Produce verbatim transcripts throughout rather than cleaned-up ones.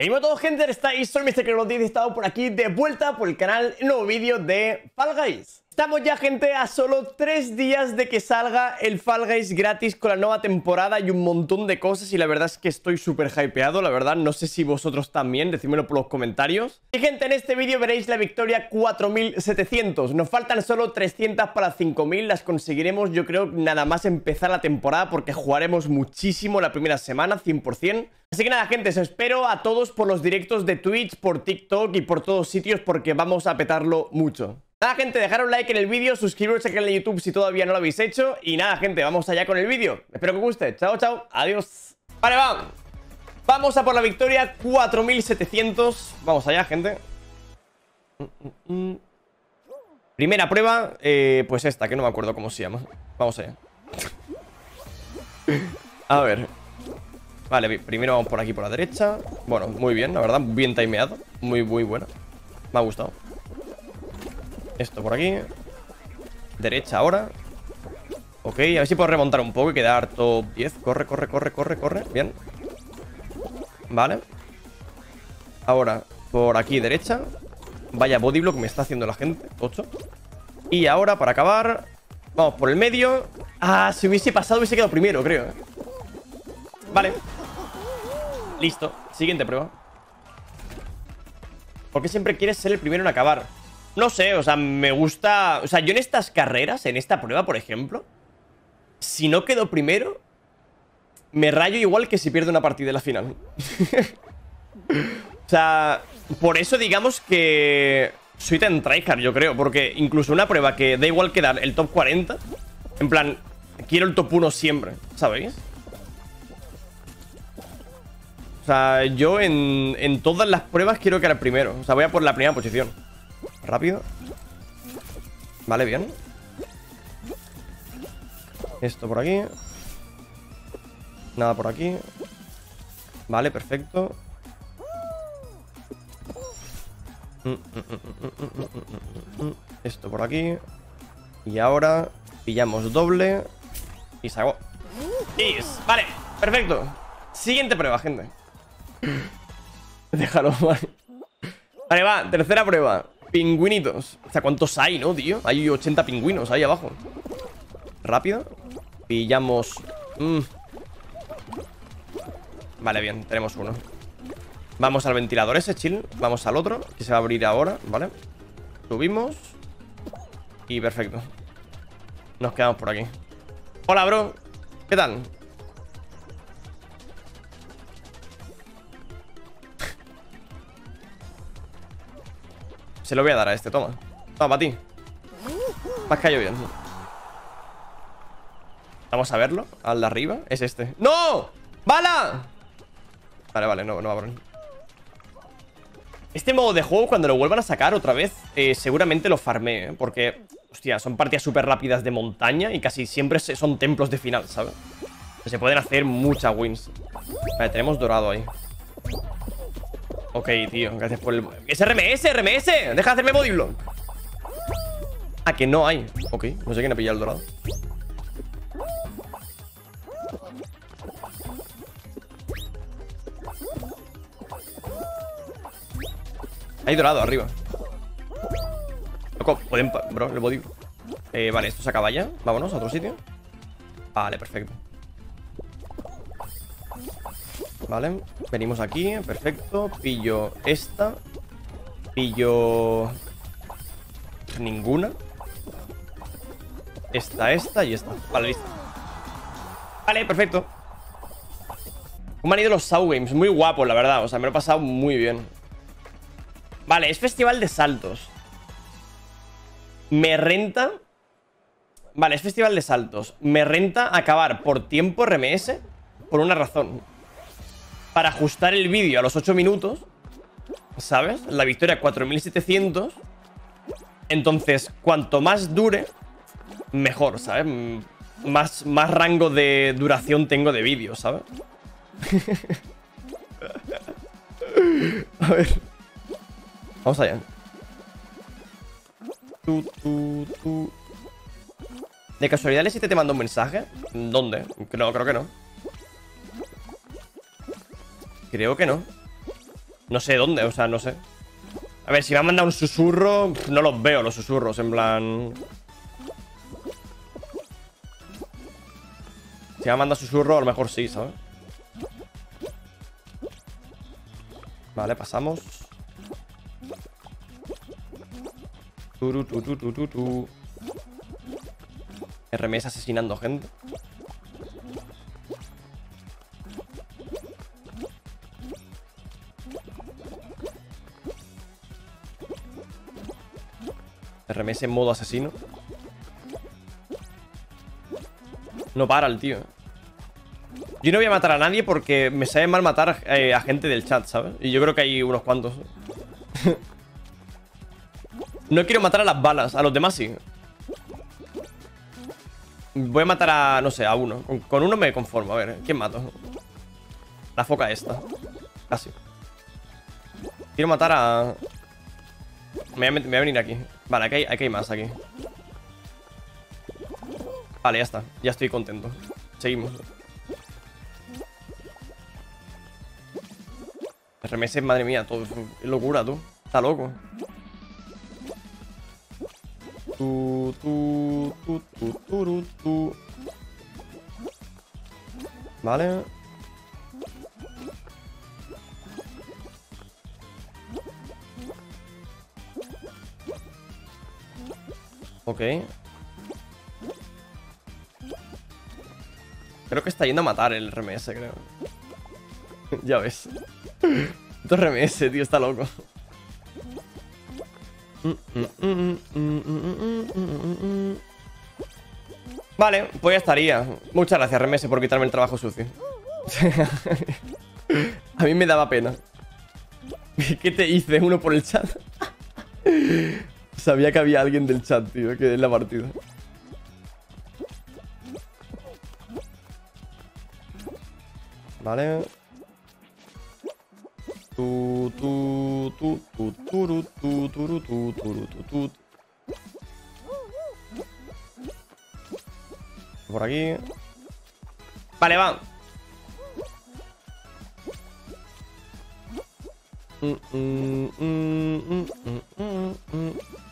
Hola a todos, gente, estáis, soy mister Crebot y he estado por aquí de vuelta por el canal, el nuevo vídeo de Fall Guys. Estamos ya, gente, a solo tres días de que salga el Fall Guys gratis con la nueva temporada y un montón de cosas, y la verdad es que estoy súper hypeado, la verdad, no sé si vosotros también, decídmelo por los comentarios. Y, gente, en este vídeo veréis la victoria cuatro mil setecientos, nos faltan solo trescientas para cinco mil, las conseguiremos yo creo nada más empezar la temporada porque jugaremos muchísimo la primera semana, cien por cien. Así que nada, gente, os espero a todos por los directos de Twitch, por TikTok y por todos sitios porque vamos a petarlo mucho. Nada, gente, dejar un like en el vídeo, suscribiros al canal de YouTube si todavía no lo habéis hecho. Y nada, gente, vamos allá con el vídeo. Espero que os guste. Chao, chao. Adiós. Vale, vamos. Vamos a por la victoria cuatro mil setecientos. Vamos allá, gente. Primera prueba, eh, pues esta, que no me acuerdo cómo se llama. Vamos allá. A ver. Vale, primero vamos por aquí, por la derecha. Bueno, muy bien, la verdad, bien timeado. Muy, muy buena. Me ha gustado. Esto por aquí. Derecha ahora. Ok, a ver si puedo remontar un poco y quedar top diez. Corre, corre, corre, corre, corre. Bien. Vale. Ahora, por aquí derecha. Vaya bodyblock me está haciendo la gente. ocho. Y ahora, para acabar, vamos por el medio. Ah, si hubiese pasado hubiese quedado primero, creo, ¿eh? Vale. Listo, siguiente prueba. ¿Por qué siempre quieres ser el primero en acabar? No sé, o sea, me gusta... O sea, yo en estas carreras, en esta prueba, por ejemplo, si no quedo primero, me rayo igual que si pierdo una partida en la final. O sea, por eso digamos que soy tan tryhard, yo creo. Porque incluso una prueba que da igual quedar el top cuarenta, en plan, quiero el top uno siempre, ¿sabéis? O sea, yo en, en todas las pruebas quiero quedar primero. O sea, voy a por la primera posición. Rápido. Vale, bien. Esto por aquí. Nada por aquí. Vale, perfecto. Esto por aquí. Y ahora pillamos doble. Y se acabó. Vale, perfecto. Siguiente prueba, gente. Déjalo, vale. Vale, va, tercera prueba. Pingüinitos. O sea, ¿cuántos hay, no, tío? Hay ochenta pingüinos ahí abajo. Rápido. Pillamos. mm. Vale, bien, tenemos uno. Vamos al ventilador ese, chill. Vamos al otro, que se va a abrir ahora, ¿vale? Subimos. Y perfecto. Nos quedamos por aquí. Hola, bro. ¿Qué tal? Se lo voy a dar a este, toma. Toma, para ti. Me has caído bien. Vamos a verlo. Al de arriba. Es este. ¡No! ¡Bala! Vale, vale, no, no va a poner. Este modo de juego, cuando lo vuelvan a sacar otra vez, eh, seguramente lo farmee, ¿eh? Porque, hostia, son partidas súper rápidas de montaña y casi siempre son templos de final, ¿sabes? Se pueden hacer muchas wins. Vale, tenemos dorado ahí. Ok, tío, gracias por el... ¡Es R M S, R M S! ¡Deja de hacerme bodyblock! Ah, que no hay. Ok, no sé quién ha pillado el dorado. Hay dorado arriba. Loco, pueden... Bro, el body... Eh, vale, esto se acaba ya. Vámonos a otro sitio. Vale, perfecto. Vale, venimos aquí, perfecto. Pillo esta. Pillo... Ninguna. Esta, esta y esta. Vale, listo. Vale, perfecto. ¿Cómo han ido los Saw Games? Muy guapos, la verdad. O sea, me lo he pasado muy bien. Vale, es festival de saltos. Me renta... Vale, es festival de saltos. Me renta acabar por tiempo R M S por una razón. Para ajustar el vídeo a los ocho minutos, ¿sabes? La victoria cuatro mil setecientos. Entonces, cuanto más dure, mejor, ¿sabes? Más, más rango de duración tengo de vídeo, ¿sabes? A ver. Vamos allá. Tu, tu, tu. ¿De casualidad si te manda un mensaje? ¿Dónde? No, creo que no. Creo que no. No sé dónde, o sea, no sé. A ver, si me han mandado un susurro, no los veo los susurros, en plan... Si me han mandado susurro, a lo mejor sí, ¿sabes? Vale, pasamos. Turu, tu, tu, tu, tu, tu. R M S asesinando gente. R M S en modo asesino. No para el tío. Yo no voy a matar a nadie porque me sabe mal matar eh, a gente del chat, ¿sabes? Y yo creo que hay unos cuantos. No quiero matar a las balas, a los demás sí. Voy a matar a, no sé, a uno. Con, con uno me conformo, a ver, ¿quién mato? La foca esta. Casi. Quiero matar a... Me voy a, me voy a venir aquí. Vale, aquí hay, aquí hay más, aquí. Vale, ya está, ya estoy contento. Seguimos. R M S, madre mía, todo es locura, tú. Está loco. Tu, tu, tu, tu, tu, tu. Vale. Ok. Creo que está yendo a matar el R M S, creo. Ya ves. Esto R M S, tío, está loco. Vale, pues ya estaría. Muchas gracias, R M S, por quitarme el trabajo sucio. A mí me daba pena. ¿Qué te hice? Uno por el chat. Sabía que había alguien del chat, tío, que en la partida. Vale. Tu, tu, tu, tu, tu, tu, tu, tu, tu, tu, tu, tu. Por aquí. Vale, va. Mm, mm, mm, mm, mm, mm.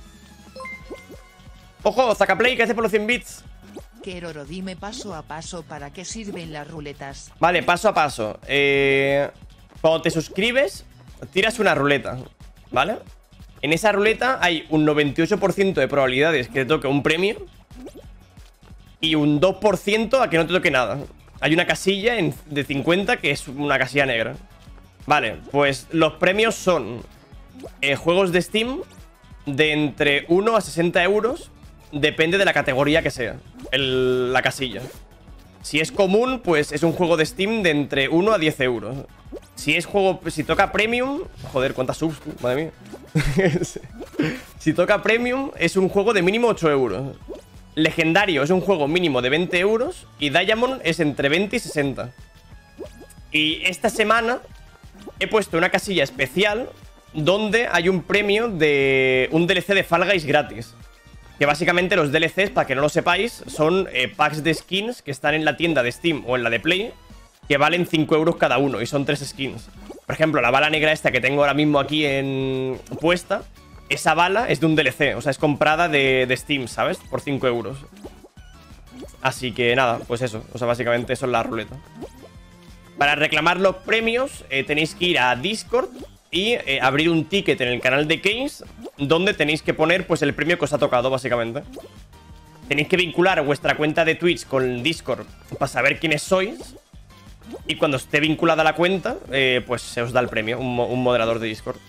Ojo, Zacaplay, que hace por los cien bits. Keroro, dime paso a paso para qué sirven las ruletas. Vale, paso a paso. Eh, cuando te suscribes, tiras una ruleta, ¿vale? En esa ruleta hay un noventa y ocho por ciento de probabilidades que te toque un premio y un dos por ciento a que no te toque nada. Hay una casilla en, de cincuenta que es una casilla negra. Vale, pues los premios son eh, juegos de Steam de entre uno a sesenta euros. Depende de la categoría que sea el, la casilla. Si es común, pues es un juego de Steam de entre uno a diez euros. Si es juego, si toca Premium... Joder, cuántas subs, madre mía. Si toca Premium, es un juego de mínimo ocho euros. Legendario es un juego mínimo de veinte euros. Y Diamond es entre veinte y sesenta. Y esta semana he puesto una casilla especial donde hay un premio de un D L C de Fall Guys gratis. Que básicamente los D L Cs, para que no lo sepáis, son eh, packs de skins que están en la tienda de Steam o en la de Play, que valen cinco euros cada uno y son tres skins. Por ejemplo, la bala negra esta que tengo ahora mismo aquí en puesta, esa bala es de un D L C, o sea, es comprada de, de Steam, ¿sabes? Por cinco euros. Así que nada, pues eso, o sea, básicamente eso es la ruleta. Para reclamar los premios eh, tenéis que ir a Discord y eh, abrir un ticket en el canal de Case, donde tenéis que poner pues el premio que os ha tocado, básicamente. Tenéis que vincular vuestra cuenta de Twitch con Discord para saber quiénes sois. Y cuando esté vinculada la cuenta, eh, pues se os da el premio, un, un moderador de Discord.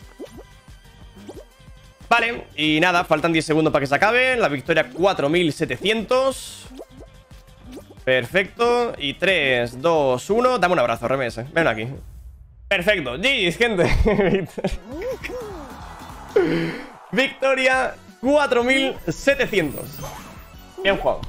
Vale, y nada, faltan diez segundos para que se acabe. La victoria cuatro mil setecientos. Perfecto. Y tres, dos, uno. Dame un abrazo, R M S. Ven aquí. Perfecto. G G's, gente. Victoria cuatro mil setecientos. Bien jugado.